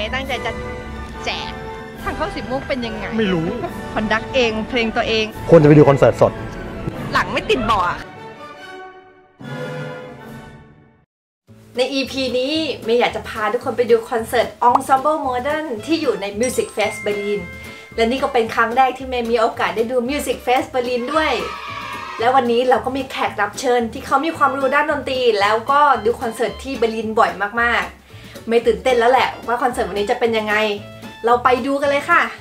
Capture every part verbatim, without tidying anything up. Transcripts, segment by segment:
ย์ตั้งใจจะแจกทางเข้าสิบมุกเป็นยังไงไม่รู้คอนดักเองเพลงตัวเองควรจะไปดูคอนเสิร์ตสดหลังไม่ติดเบาะใน อี พี นี้เมย์อยากจะพาทุกคนไปดูคอนเสิร์ต Ensemble Modern ที่อยู่ใน Music Fest Berlin และนี่ก็เป็นครั้งแรกที่เมย์มีโอกาสได้ดู Music Fest Berlin ด้วยและวันนี้เราก็มีแขกรับเชิญที่เขามีความรู้ด้านดนตรีแล้วก็ดูคอนเสิร์ตที่เบอร์ลินบ่อยมากๆไม่ตื่นเต้นแล้วแหละว่าคอนเสิร์ตวันนี้จะเป็นยังไงเราไปดูกันเลยค่ะ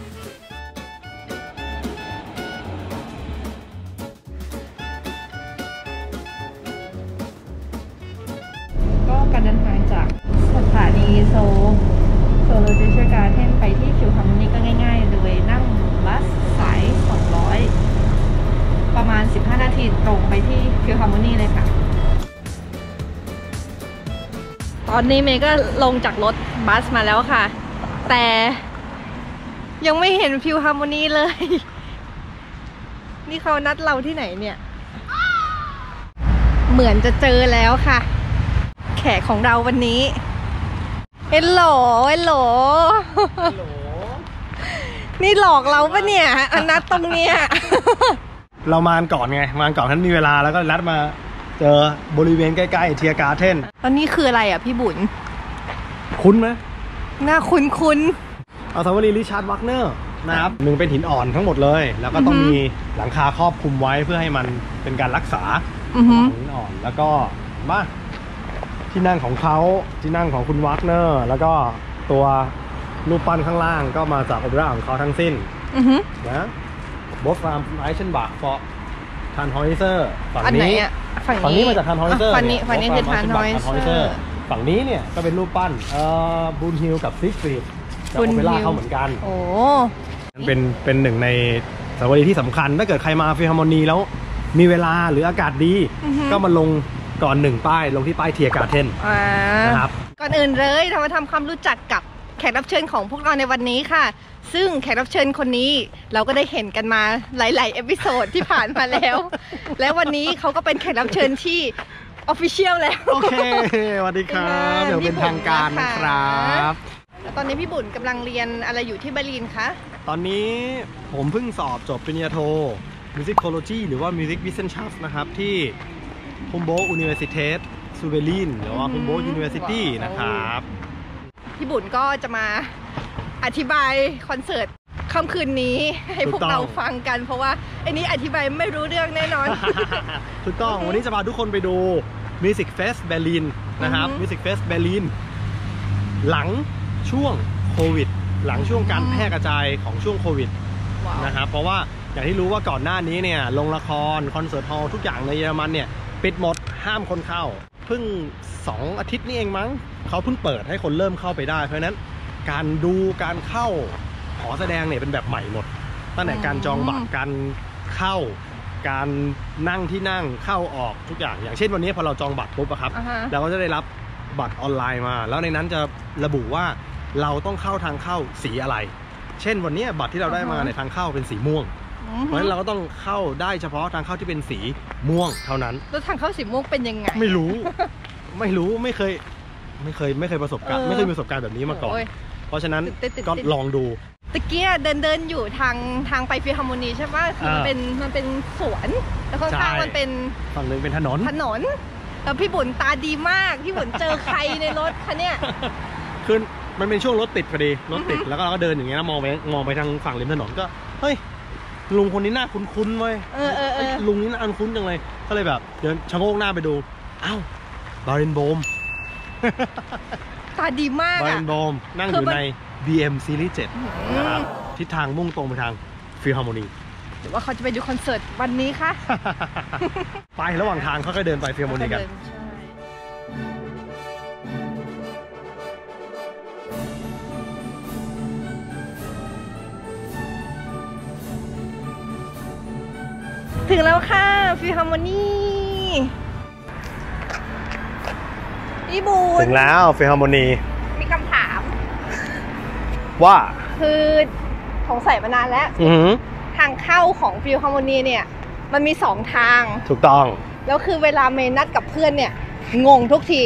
ก็การเดินทางจากสถานีโซโซโลจิเชการ์เทนไปที่ฟิลฮาร์โมนีก็ง่ายๆโดยนั่งบัสสายสองร้อยประมาณสิบห้านาทีตรงไปที่ฟิลฮาร์โมนีเลยค่ะตอนนี้เมย์ก็ลงจากรถบัสมาแล้วค่ะแต่ยังไม่เห็นฟิลฮาร์โมนีเลยนี่เขานัดเราที่ไหนเนี่ยเหมือนจะเจอแล้วค่ะแขกของเราวันนี้เฮลโหลเฮลโหลนี่หลอกเราปะเนี่ยอันนัดตรงเนี้ยเรามาก่อนไงมาก่อนท่านมีเวลาแล้วก็นัดมาเจอบริเวณใกล้ๆเทียการ์เทนตอนนี้คืออะไรอ่ะพี่บุญคุ้นไหมหน้าคุ้นคุ้นเอาสาวรีริชาร์ดวักเนอร์นะครับหนึ่งเป็นหินอ่อนทั้งหมดเลยแล้วก็ต้องมีหลังคาครอบคลุมไว้เพื่อให้มันเป็นการรักษาหินอ่อนแล้วก็มาที่นั่งของเขาที่นั่งของคุณวักเนอร์แล้วก็ตัวรูปปั้นข้างล่างก็มาจากโอเปร่าของเขาทั้งสิ้นนะบอสฟาร์มไอเชนบาร์ฟอร์ทันฮอยเซอร์ฝั่งนี้ฝั่งนี้มาจากทันฮอยเซอร์ฝั่งนี้ฝั่งนี้คือทันฮอยเซอร์ฝั่งนี้เนี่ยก็เป็นรูปปั้นเอ่อบูนฮิลกับซิกฟรีดจากโอเปร่าเขาเหมือนกันโอ้เป็นเป็นหนึ่งในสถานที่ที่สำคัญถ้าเกิดใครมาฟิลฮาร์โมนีแล้วมีเวลาหรืออากาศดีก็มาลงก่อนหนึ่งป้ายลงที่ป้ายเทียการ์เทนนะครับก่อนอื่นเลยเรามาทำความรู้จักกับแขกรับเชิญของพวกเราในวันนี้ค่ะซึ่งแขกรับเชิญคนนี้เราก็ได้เห็นกันมาหลายๆเอพิโซดที่ผ่านมาแล้วและวันนี้เขาก็เป็นแขกรับเชิญที่ออฟฟิเชียลแล้วโอเคสวัสดีครับเดี๋ยวเป็นทางการนะครับตอนนี้พี่บุญกำลังเรียนอะไรอยู่ที่เบอร์ลินคะตอนนี้ผมเพิ่งสอบจบปริญญาโท Musicology หรือว่า Music Wissenschaft นะครับที่ Humboldt Universität zu Berlin หรือว่า Humboldt University นะครับพี่บุญก็จะมาอธิบายคอนเสิร์ตค่ำคืนนี้ให้พวกเราฟังกันเพราะว่าไอ้นี้อธิบายไม่รู้เรื่องแน่นอนถูกต้องวันนี้จะพาทุกคนไปดู Music Fest Berlin นะครับ Music Fest Berlin หลังช่วงโควิดหลังช่วงการแพร่กระจายของช่วงโควิดนะครับเพราะว่าอย่างที่รู้ว่าก่อนหน้านี้เนี่ยลงละครคอนเสิร์ตฮอลล์ทุกอย่างในเยอรมันเนี่ยปิดหมดห้ามคนเข้าเพิ่งสองอาทิตย์นี้เองมั้งเขาเพิ่งเปิดให้คนเริ่มเข้าไปได้เพราะฉะนั้นการดูการเข้าหอแสดงเนี่ยเป็นแบบใหม่หมดตั้งแต่การจองบัตรการเข้าการนั่งที่นั่งเข้าออกทุกอย่างอย่างเช่นวันนี้พอเราจองบัตรปุ๊บอะครับ uh-huh. เราก็จะได้รับบัตรออนไลน์มาแล้วในนั้นจะระบุว่าเราต้องเข้าทางเข้าสีอะไรเช่นวันนี้บัตรที่เราได้มา uh-huh. ในทางเข้าเป็นสีม่วง uh-huh. เพราะฉะนั้นเราก็ต้องเข้าได้เฉพาะทางเข้าที่เป็นสีม่วงเท่านั้นแล้วทางเข้าสีม่วงเป็นยังไงไม่รู้ ไม่รู้ไม่เคยไม่เคยไม่เคยประสบการณ์ไม่เคยมีประสบการณ์แบบนี้มาก่อนเพราะฉะนั้นก็ลองดูตะเกียเดินเดินอยู่ทางทางไปฟิลฮาร์โมนีใช่ป่ะคือมันเป็นมันเป็นสวนแล้วข้างๆมันเป็นฝั่งนึงเป็นถนนถนนแล้วพี่บุญตาดีมากพี่บุญเจอใครในรถคะเนี่ยคือมันเป็นช่วงรถติดพอดีรถติดแล้วก็เราก็เดินอย่างเงี้ยมองไปมองไปทางฝั่งริมถนนก็เฮ้ยลุงคนนี้น่าคุ้นๆเว้ยลุงนี้น่าคุ้นจังเลยก็เลยแบบเดินชะโงกหน้าไปดูอ้าวบาเรนโบมตาดีมากบาเรนโบมนั่งอยู่ใน บี เอ็ม Series เจ็ดนะครับทิศทางมุ่งตรงไปทางฟิลฮาร์โมนีหรือว่าเขาจะไปดูคอนเสิร์ตวันนี้คะไประหว่างทางเขาก็เดินไปฟิลฮาร์โมนีกันถึงแล้วค่ะฟิลฮาร์โมนีพี่บูนถึงแล้วฟิลฮาร์โมนีมีคำถามว่าคือสงสัยมานานแล้วทางเข้าของฟิลฮาร์โมนีเนี่ยมันมีสองทางถูกต้องแล้วคือเวลาเมย์นัดกับเพื่อนเนี่ยงงทุกที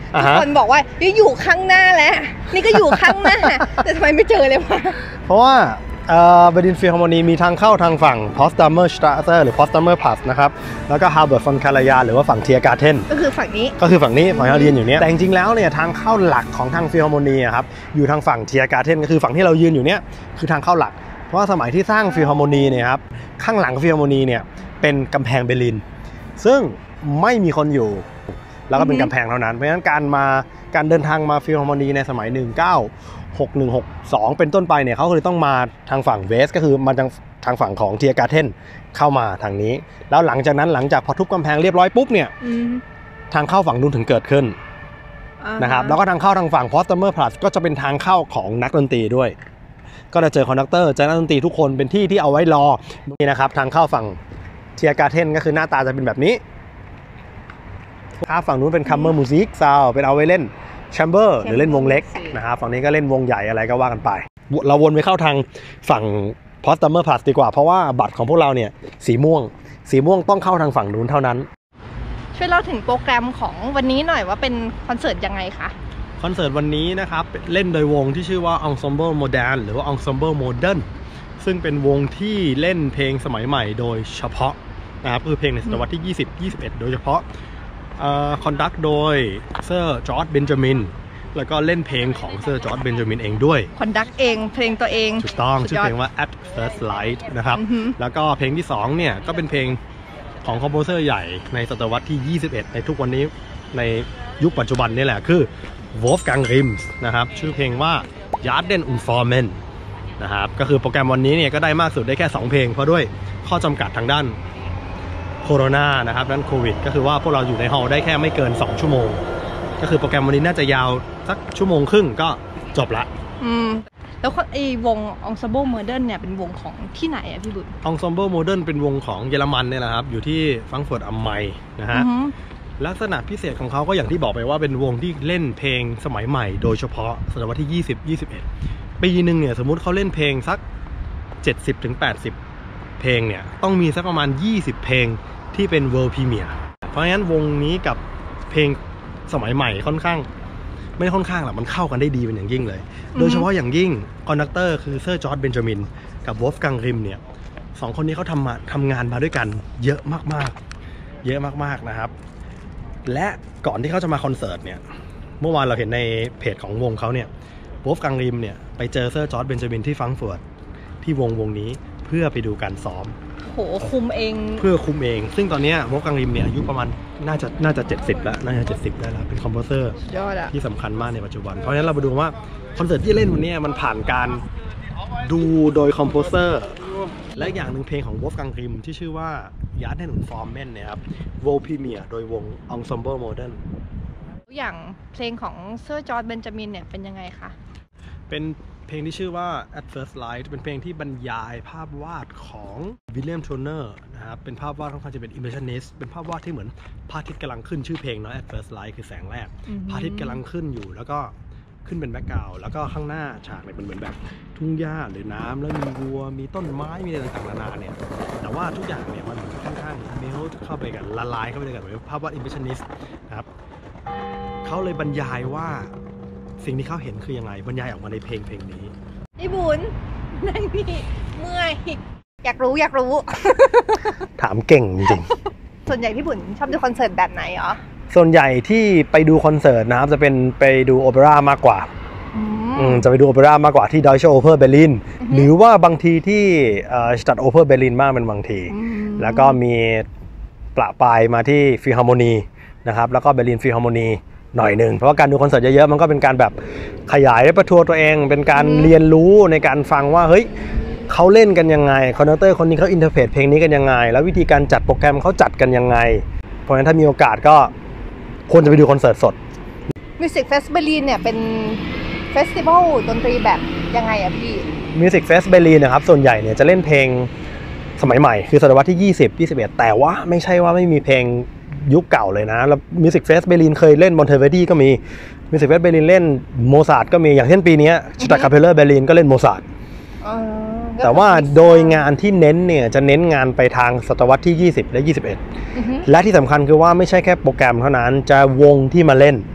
ทุกคนบอกว่าอยู่ข้างหน้าแล้วนี่ก็อยู่ข้างหน้าแต่ทำไมไม่เจอเลยวะเพราะว่าเบอร์ลินฟิลฮาร์โมนีมีทางเข้าทางฝั่ง Potsdamer Straße หรือ Potsdamer Platz นะครับแล้วก็ Halbert von Karajan หรือว่าฝั่ง Tiergarten ก็คือฝั่งนี้ก็คือฝั่งนี้ฝั่งที่เราเรียนอยู่เนี้ยแต่จริงๆแล้วเนี่ยทางเข้าหลักของทางฟิลฮาร์โมนีครับอยู่ทางฝั่ง Tiergarten ก็คือฝั่งที่เรายืนอยู่เนี้ยคือทางเข้าหลักเพราะว่าสมัยที่สร้างฟิลฮาร์โมนีเนี่ยครับข้างหลังฟิลฮาร์โมนีเนี่ยเป็นกำแพงเบอร์ลินซึ่งไม่มีคนอยู่แล้วก็เป็นกำแพงเท่านั้นเพราะฉะนั้นการมาการเดินทางมาฟิลฮาร์โมนีในสมัยหนึ่งเก้าหกหนึ่งหกสองเป็นต้นไปเนี่ยเขาเลยต้องมาทางฝั่งเวสก็คือมาทางทางฝั่งของเทียการ์เทนเข้ามาทางนี้แล้วหลังจากนั้นหลังจากพอทุบกำแพงเรียบร้อยปุ๊บเนี่ยทางเข้าฝั่งนู้นถึงเกิดขึ้นนะครับแล้วก็ทางเข้าทางฝั่ง Potsdamer Platz ก็จะเป็นทางเข้าของนักดนตรีด้วยก็จะเจอคอนดักเตอร์เจอนักดนตรีทุกคนเป็นที่ที่เอาไว้รอนี่นะครับทางเข้าฝั่งเทียการ์เทนก็คือหน้าตาจะเป็นแบบนี้ข้างฝั่งนู้นเป็น Kammer Musik Saal เป็นเอาไว้เล่นแชมเบอร์หรือเล่นวงเล็กนะครับฝั่งนี้ก็เล่นวงใหญ่อะไรก็ว่ากันไปเราวนไปเข้าทางฝั่ง Potsdamer Platz ดีกว่าเพราะว่าบัตรของพวกเราเนี่ยสีม่วงสีม่วงต้องเข้าทางฝั่งนู้นเท่านั้นช่วยเล่าถึงโปรแกรมของวันนี้หน่อยว่าเป็นคอนเสิร์ตยังไงคะคอนเสิร์ตวันนี้นะครับเล่นโดยวงที่ชื่อว่า Ensemble Modern หรือว่า Ensemble Modern ซึ่งเป็นวงที่เล่นเพลงสมัยใหม่โดยเฉพาะนะครับคือเพลงในศตวรรษที่ยี่สิบ ยี่สิบเอ็ดโดยเฉพาะคอนดักต์โดยเซอร์จอร์จเบนจามินแล้วก็เล่นเพลงของเซอร์จอร์จเบนจามินเองด้วยคอนดักต์เองเพลงตัวเองถูกต้องชื่อเพลงว่า At First Light นะครับแล้วก็เพลงที่สองเนี่ยก็เป็นเพลงของคอมโพเซอร์ใหญ่ในศตวรรษที่ยี่สิบเอ็ดในทุกวันนี้ในยุคปัจจุบันนี่แหละคือ Wolfgang Rims นะครับชื่อเพลงว่า Yarden und Formen นะครับก็คือโปรแกรมวันนี้เนี่ยก็ได้มากสุดได้แค่สองเพลงเพราะด้วยข้อจำกัดทางด้านโคโรนานะครับด้านโควิดก็คือว่าพวกเราอยู่ในฮอลล์ได้แค่ไม่เกินสองชั่วโมงก็คือโปรแกรมวันนี้น่าจะยาวสักชั่วโมงครึ่งก็จบละอืมแล้วไอ้วง Ensemble Modern เนี่ยเป็นวงของที่ไหนอะพี่บุญ Ensemble Modern เป็นวงของเยอรมันเนี่ยแหละครับอยู่ที่ฟรังก์เฟิร์ตam Mainนะฮะลักษณะพิเศษของเขาก็อย่างที่บอกไปว่าเป็นวงที่เล่นเพลงสมัยใหม่โดยเฉพาะศตวรรษที่ยี่สิบ ยี่สิบเอ็ดปีหนึ่งเนี่ยสมมุติเขาเล่นเพลงสัก เจ็ดสิบถึงแปดสิบ เพลงเนี่ยต้องมีสักประมาณยี่สิบเพลงที่เป็น World Premiere เพราะงั้นวงนี้กับเพลงสมัยใหม่ค่อนข้างไม่ได้ค่อนข้างหรอกมันเข้ากันได้ดีเป็นอย่างยิ่งเลยโดยเฉพาะอย่างยิ่งคอนดักเตอร์คือเซอร์จอร์จเบนจามินกับวอล์ฟกังริมเนี่ยสองคนนี้เขาทำมาทำงานมาด้วยกันเยอะมากๆเยอะมากๆนะครับและก่อนที่เขาจะมาคอนเสิร์ตเนี่ยเมื่อวานเราเห็นในเพจของวงเขาเนี่ยวอล์ฟกังริมเนี่ยไปเจอเซอร์จอร์จเบนจามินที่ฟรังก์เฟิร์ตที่วงวงนี้เพื่อไปดูการซ้อมโหคุมเองเพื่อคุมเองซึ่งตอนนี้วอล์ฟกังริมเนี่ยอายุประมาณน่าจะน่าจะเจ็ดสิบแล้วน่าจะเจ็ดสิบได้แล้วเป็นคอมโพเซอร์ที่สำคัญมากในปัจจุบันเพราะฉะนั้นเราไปดูว่าคอนเสิร์ตที่เล่นวันนี้มันผ่านการดูโดยคอมโพเซอร์และอย่างหนึ่งเพลงของวอล์ฟกังริมที่ชื่อว่า Yarden und Formen เนี่ยครับ World Premiere โดยวง Ensemble Modern อย่างเพลงของเซอร์จอร์จเบนจามินเนี่ยเป็นยังไงคะเป็นเพลงที่ชื่อว่า At First Light เป็นเพลงที่บรรยายภาพวาดของวิลเลียมโทเนอร์นะครับเป็นภาพวาดค่อนข้างจะเป็น impressionist เป็นภาพวาดที่เหมือนพระอาทิตย์กำลังขึ้นชื่อเพลงเนาะ At First Light คือแสงแรกพระอาทิตย์กำลังขึ้นอยู่แล้วก็ขึ้นเป็นแบ็คกราวด์แล้วก็ข้างหน้าฉากเนี่ยเป็นเหมือนแบบทุ่งหญ้าหรือน้ำแล้วมีวัวมีต้นไม้มีอะไรต่างๆนานาเนี่ยแต่ว่าทุกอย่างเนี่ยมันค่อนข้างเมลเข้าไปกันละลายเข้าไปกันเหมือนภาพวาด impressionist นะครับเขาเลยบรรยายว่าสิ่งที่เขาเห็นคือยังไงบรรยายออกมาในเพลงเพลงนี้ไอ้บุญนั่นนี่เมื่อยอยากรู้อยากรู้ถามเก่งจริงส่วนใหญ่พี่บุญชอบดูคอนเสิร์ตแบบไหนอ๋อส่วนใหญ่ที่ไปดูคอนเสิร์ตนะครับจะเป็นไปดูโอเปร่ามากกว่าจะไปดูโอเปร่ามากกว่าที่ Deutsche Oper Berlin หรือว่าบางทีที่ Stadt Oper Berlin มากเป็นบางทีแล้วก็มีประปายมาที่ฟิลฮาร์โมนีนะครับแล้วก็เบอร์ลินฟิลฮาร์โมนีหน่อยหนึ่งเพราะว่าการดูคอนเสิร์ตเยอะๆมันก็เป็นการแบบขยายประทัวตัวเองเป็นการเรียนรู้ในการฟังว่าเฮ้ยเขาเล่นกันยังไงคอนดักเตอร์คนนี้เขาอินเทอร์เพตเพลงนี้กันยังไงแล้ววิธีการจัดโปรแกรมเขาจัดกันยังไงเพราะฉะนั้นถ้ามีโอกาสก็ควรจะไปดูคอนเสิร์ตสด Music Fest Berlin เนี่ยเป็นเฟสติวัลดนตรีแบบยังไงอะพี่ Music Fest Berlin นะครับส่วนใหญ่เนี่ยจะเล่นเพลงสมัยใหม่คือศตวรรษที่ยี่สิบ ยี่สิบเอ็ดแต่ว่าไม่ใช่ว่าไม่มีเพลงยุคเก่าเลยนะแล้ว Music Fest Berlin เคยเล่น Monteverdi ก็มี Music Fest Berlin เล่นโมซาร์ทก็มีอย่างเช่นปีนี้ Staatskapelle Berlin ก็เล่นโมซาร์ทแต่ว่าโดยงานที่เน้นเนี่ยจะเน้นงานไปทางศตวรรษที่ยี่สิบและยี่สิบเอ็ดและที่สำคัญคือว่าไม่ใช่แค่โปรแกรมเท่านั้นจะวงที่มาเล่น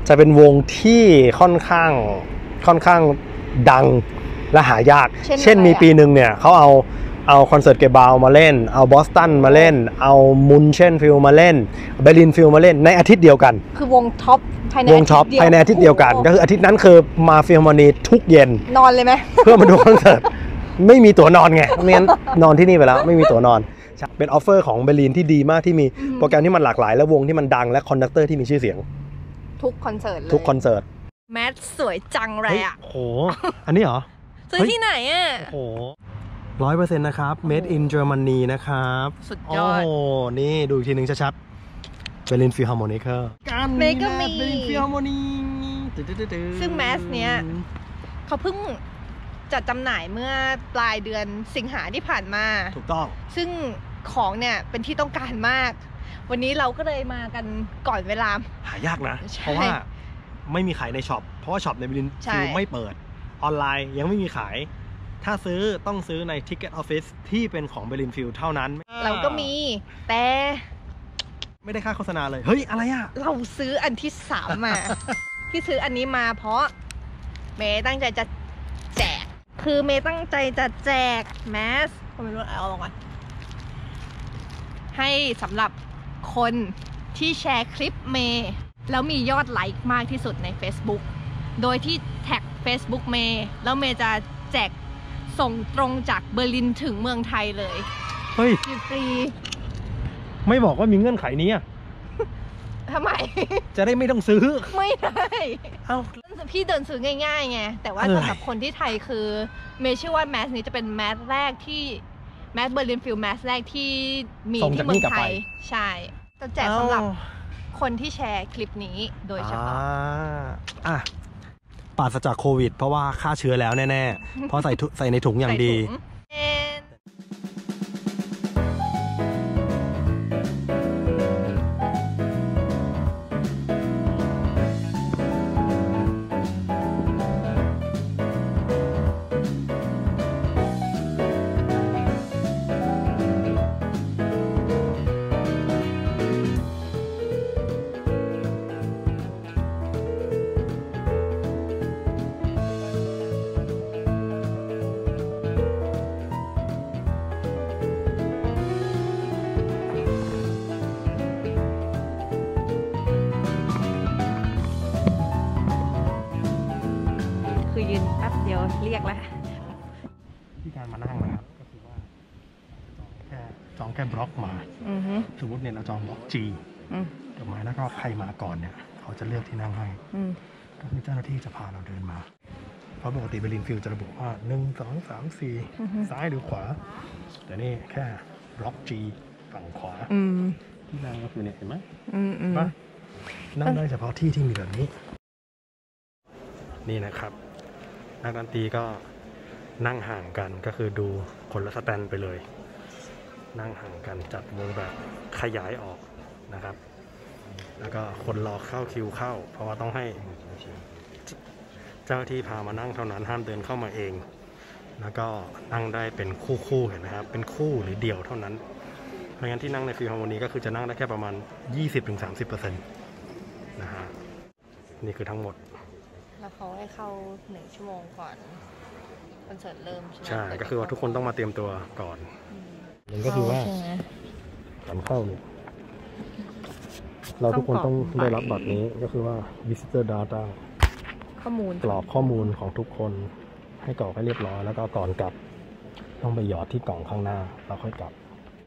จะเป็นวงที่ค่อนข้างค่อนข้างดังและหายาก เช่น, เช่นมีปีหนึ่งเนี่ยเขาเอาเอาคอนเสิร์ตเกบาวมาเล่นเอาบอสตันมาเล่นเอามุนเช่นฟิลมาเล่นเบอร์ลินฟิลมาเล่นในอาทิตย์เดียวกันคือวงท็อปภายในวงท็อปภายในอาทิตย์เดียวกันก็คืออาทิตย์นั้นคือมาฟิลมอนีทุกเย็นนอนเลยไหมเพื่อมาดูคอนเสิร์ตไม่มีตั๋วนอนไงไม่งั้นนอนที่นี่ไปแล้วไม่มีตั๋วนอนเป็นออฟเฟอร์ของเบอร์ลินที่ดีมากที่มีโปรแกรมที่มันหลากหลายและวงที่มันดังและคอนดักเตอร์ที่มีชื่อเสียงทุกคอนเสิร์ตเลยทุกคอนเสิร์ตแมทสวยจังเลยอ่ะโหอันนี้เหรอซื้อที่ไหนอ่ะโหร้อยเปอร์เซ็นต์นะครับ made in Germany นะครับสุดยอดโอ้นี่ดูอีกทีหนึ่งชัดๆเบอร์ลินฟิลฮาร์โมนิเคอร์การเมก็มีเบอร์ลินฟิลฮาร์โมนีซึ่งแมสเนี้ยเขาเพิ่งจัดจำหน่ายเมื่อปลายเดือนสิงหาที่ผ่านมาถูกต้องซึ่งของเนี่ยเป็นที่ต้องการมากวันนี้เราก็เลยมากันก่อนเวลาหายากนะเพราะว่าไม่มีขายในช็อปเพราะว่าช็อปในเบอร์ลินฟิลไม่เปิดออนไลน์ยังไม่มีขายถ้าซื้อต้องซื้อใน Ticket Office ที่เป็นของเบอร์ลินฟิลเท่านั้นเราก็มีแต่ไม่ได้ค่าโฆษณาเลยเฮ้ยอะไรอ่ะเราซื้ออันที่สามมา ที่ซื้ออันนี้มาเพราะเมย์ตั้งใจจะแจกคือเมย์ตั้งใจจะแจกแมสผมไม่รู้เอาลงก่อนให้สำหรับคนที่แชร์คลิปเมย์แล้วมียอดไลค์มากที่สุดใน Facebook โดยที่แท็ก Facebook เมย์แล้วเมย์จะแจกส่งตรงจากเบอร์ลินถึงเมืองไทยเลยเฮ้ยฟรีไม่บอกว่ามีเงื่อนไขนี้อ่ะทำไมจะได้ไม่ต้องซื้อไม่ได้เอ้าพี่เดินซื้อง่ายๆไงแต่ว่าสำหรับคนที่ไทยคือเมย์เชื่อว่าแมสนี้จะเป็นแมสแรกที่แมสเบอร์ลินฟิลแมสแรกที่มีที่เมืองไทยใช่จะแจกสำหรับคนที่แชร์คลิปนี้โดยเฉพาะอ่ะปราศจากโควิดเพราะว่าฆ่าเชื้อแล้วแน่ๆเพราะใส่ใส่ในถุงอย่างดียืนแป๊บเดียวเรียกแล้วที่การมานั่งนะครับก็คือว่าจองแค่จองแค่บล็อกมาสมมติเนี่ยเราจองบล็อก G ถูกไหมแล้วก็ใครมาก่อนเนี่ยเขาจะเลือกที่นั่งให้ก็คือเจ้าหน้าที่จะพาเราเดินมาเพราะปกติเบอร์ลินฟิลจะระบุว่าหนึ่งสองสามสี่ซ้ายหรือขวาแต่นี่แค่บล็อก G ฝั่งขวาที่นั่งก็คือเนี่ยเห็นไหมนั่งได้เฉพาะที่ที่มีแบบนี้นี่นะครับนักดนตรีก็นั่งห่างกันก็คือดูคนละสแตนไปเลยนั่งห่างกันจัดวงแบบขยายออกนะครับแล้วก็คนรอเข้าคิวเข้าเพราะว่าต้องให้เจ้าที่พามานั่งเท่านั้นห้ามเดินเข้ามาเองแล้วก็นั่งได้เป็นคู่ๆเห็นไหมครับเป็นคู่หรือเดี่ยวเท่านั้นเพราะงั้นที่นั่งในฟิลฮาร์โมนีก็คือจะนั่งได้แค่ประมาณ ยี่สิบถึงสามสิบเปอร์เซ็นต์ นะฮะนี่คือทั้งหมดแล้วเขาให้เข้าหนึ่งชั่วโมงก่อนคอนเสิร์ตเริ่มใช่ไหมใช่ก็คือว่าทุกคนต้องมาเตรียมตัวก่อนนั่นก็คือว่าก่อนเข้าเนี่ยเราทุกคนต้องได้รับบัตรนี้ก็คือว่า visitor data ข้อมูลกรอกข้อมูลของทุกคนให้กรอกให้เรียบร้อยแล้วก็ก่อนกลับต้องไปหยอดที่กล่องข้างหน้าแล้วค่อยกลับ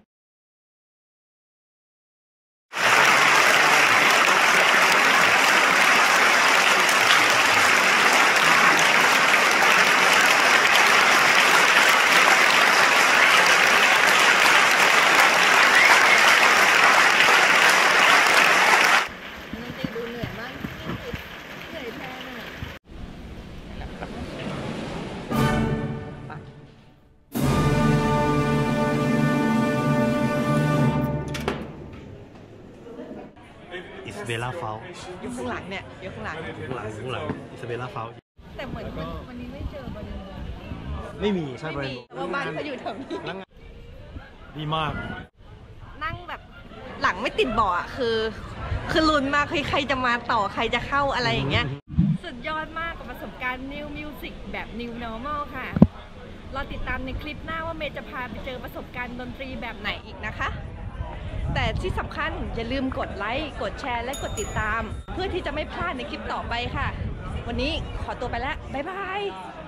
อิสเบลล่าเฟลอยู่ข้างหลังเนี่ยอยู่ข้างหลังอยู่ข้างหลังอยู่ข้างหลังอิสเบลล่าเฟลแต่เหมือนวันนี้ไม่เจอบอลไม่มีใช่บอลเราบ้านเขาอยู่แถวนี้ดีมากนั่งแบบหลังไม่ติดเบาะคือคือลุ้นมากใครจะมาต่อใครจะเข้าอะไรอย่างเงี้ยสุดยอดมากกับประสบการณ์ New Music แบบ New Normal ค่ะรอติดตามในคลิปหน้าว่าเมย์จะพาไปเจอประสบการณ์ดนตรีแบบไหนอีกนะคะแต่ที่สำคัญอย่าลืมกดไลค์กดแชร์และกดติดตามเพื่อที่จะไม่พลาดในคลิปต่อไปค่ะวันนี้ขอตัวไปแล้วบ๊ายบาย